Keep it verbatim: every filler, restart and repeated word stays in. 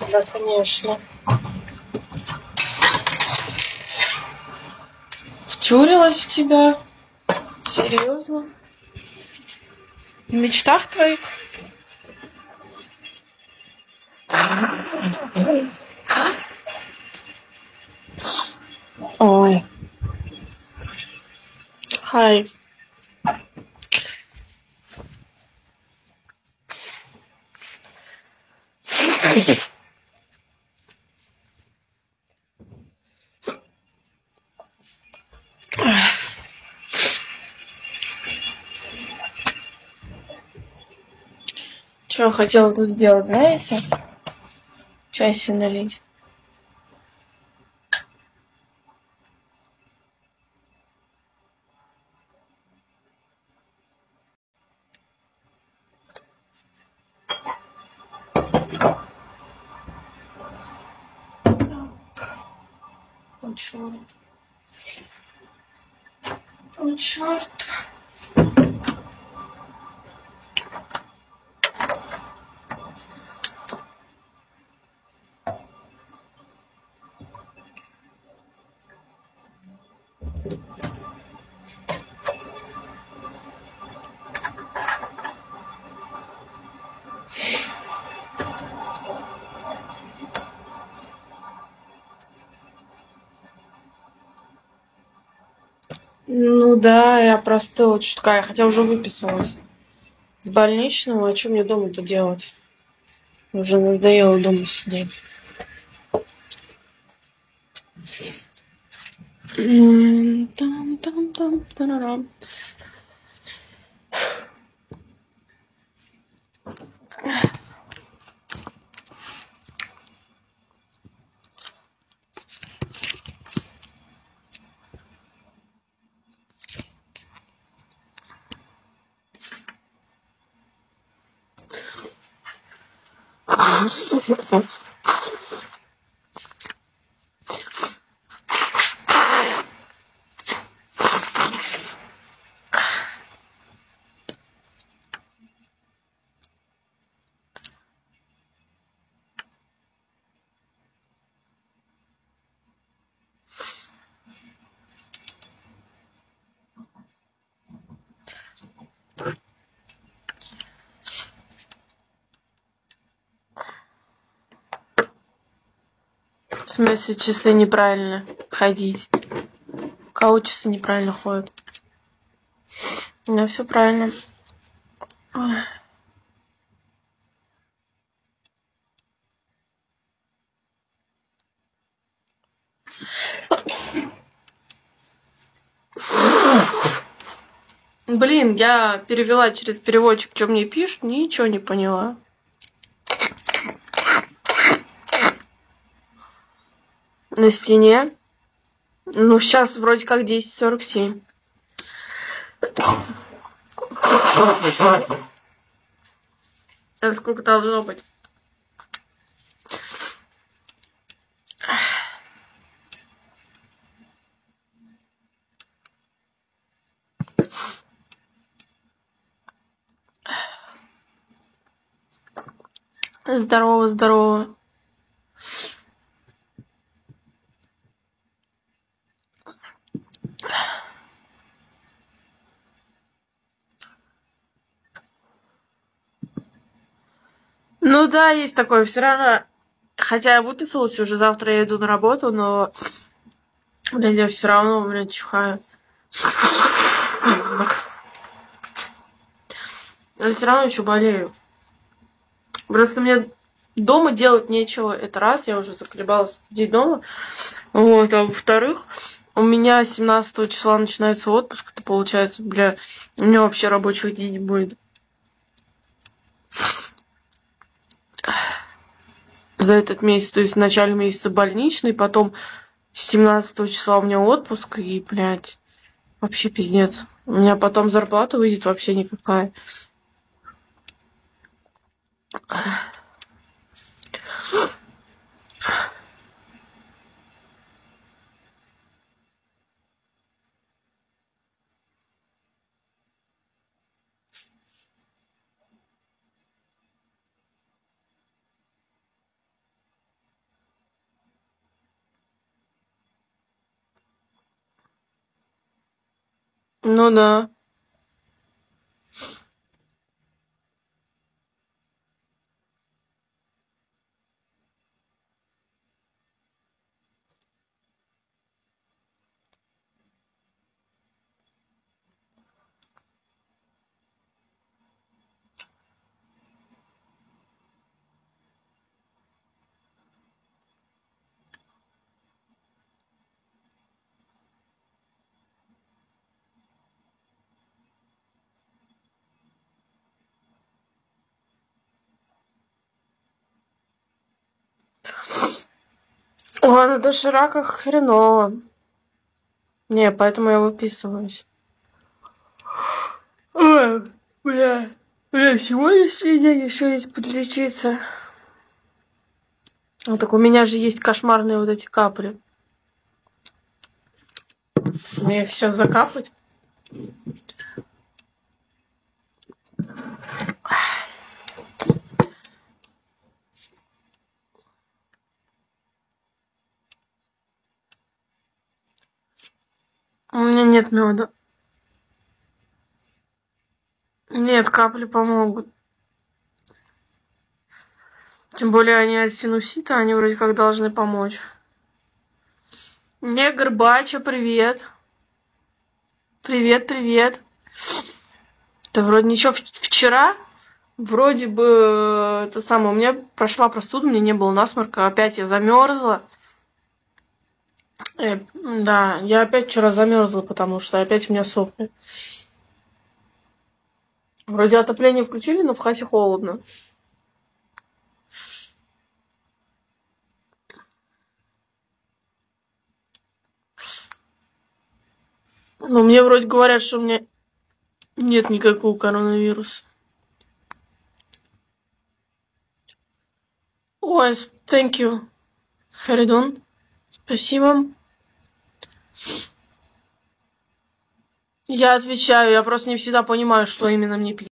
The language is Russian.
Да, конечно. Втюрилась в тебя? Серьезно? В мечтах твоих? Ой. Хай. Что я хотела тут сделать, знаете? Чай себе налить. О, черт. О, черт. Ну да, я простыла чутка, хотя уже выписалась с больничного. А что мне дома-то делать? Уже надоело дома сидеть. Там-там-там-тарарам. В смысле, часы неправильно ходить? У кого часы неправильно ходят? У меня все правильно. Ой. Блин, я перевела через переводчик, что мне пишут, ничего не поняла. На стене. Ну, сейчас вроде как десять сорок семь. Это сколько должно быть? Здорово, здорово. Ну да, есть такое. Все равно. Хотя я выписалась уже, завтра я иду на работу, но, блядь, я все равно, блядь, чихаю. Я все равно еще болею. Просто мне дома делать нечего. Это раз, я уже заколебалась сидеть дома. Вот, а во-вторых, у меня семнадцатого числа начинается отпуск. Это получается, бля, у меня вообще рабочих дней не будет. За этот месяц, то есть в начале месяца больничный, потом семнадцатого числа у меня отпуск, и, блядь, вообще пиздец. У меня потом зарплата выйдет вообще никакая. Ну да. Ой, на дошираках хреново. Не, поэтому я выписываюсь. Ой, бля. Бля, сегодняшний день еще есть подлечиться. Вот так у меня же есть кошмарные вот эти капли. Мне их сейчас закапать. У меня нет меда. Нет, капли помогут. Тем более они от синусита, они вроде как должны помочь. Негр Бача, привет. Привет, привет. Да вроде ничего. Вчера вроде бы это самое, у меня прошла простуда, мне не было насморка, опять я замерзла. Э, да, я опять вчера замерзла, потому что опять у меня сопли. Вроде отопление включили, но в хате холодно. Но мне вроде говорят, что у меня нет никакого коронавируса. Ой, thank you, Харидон. Спасибо. Я отвечаю, я просто не всегда понимаю, что именно мне пить.